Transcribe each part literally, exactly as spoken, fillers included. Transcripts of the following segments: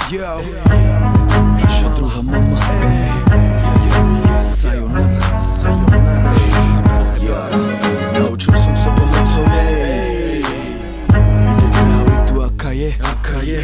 Naša druhá mama. Sayonara, sayonara. Naučil som sa pomocou nej vidieť realitu, aká je, aká je.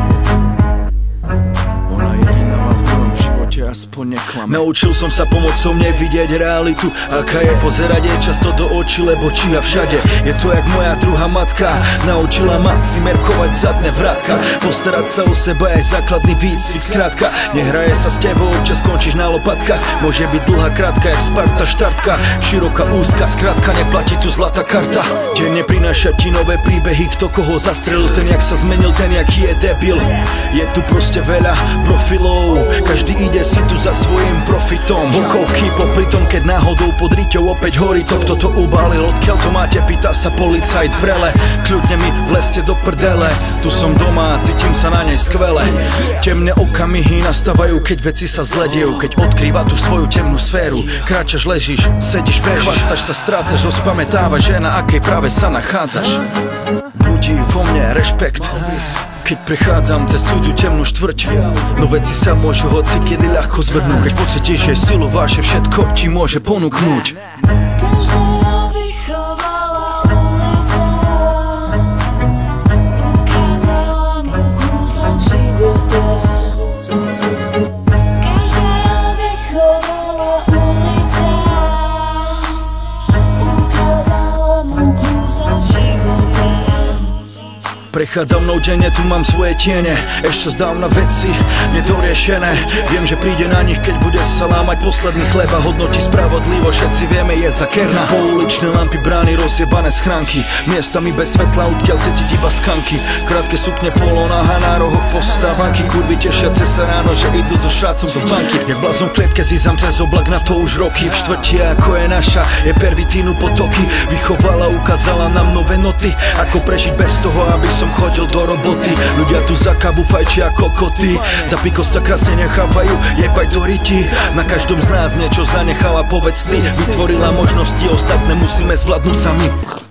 Ona jediná ma v mojom živote aspoň neklame. Naučil som sa pomocou nej vidieť realitu, aká je. Pozerať jej často do očí, lebo číha všade. Je to jak moja druhá matka. Naučila ma si merkovať zadné vrátka, postarať sa o seba je základný výcvik. Skrátka, nehraje sa s tebou, občas skončíš na lopatkách. Môže byť dlhá, krátka, jak Sparta štartka, široká, úzka, skrátka neplatí tu zlatá karta. Denne prináša ti nové príbehy, kto koho zastrelil, ten jak sa zmenil, ten jaký je debil. Je tu proste veľa profilov, každý ide si tu za svojím profitom. Vokovky popri tom, keď náhodou pod riťou opäť horí to, kto to ubalil. Odkiaľ to máte, pýta sa policajt vrele. Kľudne mi vlezte do prdele, tu som doma a cítim sa na nej skvele. Temné okamihy nastávajú, keď veci sa zledejú, keď odkrýva tú svoju temnú sféru. Kráčaš, ležíš, sedíš, bežíš, chvastaš sa, strácaš, rozpamätávaš, že na akej práve sa nachádzaš. Budí vo mne rešpekt, keď prechádzam cez cudzú temnú štvrť. No veci sa môžu hoci kedy ľahko zvrhnúť, keď pocítiš jej silu, váše všetko ti môže ponúknuť. Prechádza mnou denne, tu mám svoje tiene, ešte zdávna veci nedoriešené. Viem, že príde na nich, keď bude sa lámať posledný chleba. Hodnotí spravodlivo, všetci vieme, je zakerná. Pouličné lampy, brány, rozjebané schránky, miestami bez svetla, odkiaľ cítiť iba skanky. Krátke sukne, polonáha, na rohoch postávanky. Kurvy tešiace sa ráno, že idú so šrácom do banky. Jak blázon v klietke zízam cez oblak, na to už roky. V štvrti ako je naša, je pervitínu potoky. Vychovala, ukázala nám nové noty, ako prežiť bez toho, aby som chodil do roboty. Ľudia tu za kávu fajčia ako koty, za piko sa krásne nechávajú jebať do ryti. Na každom z nás niečo zanechala, povedz ty. Vytvorila možnosti, ostatné musíme zvládnuť sami.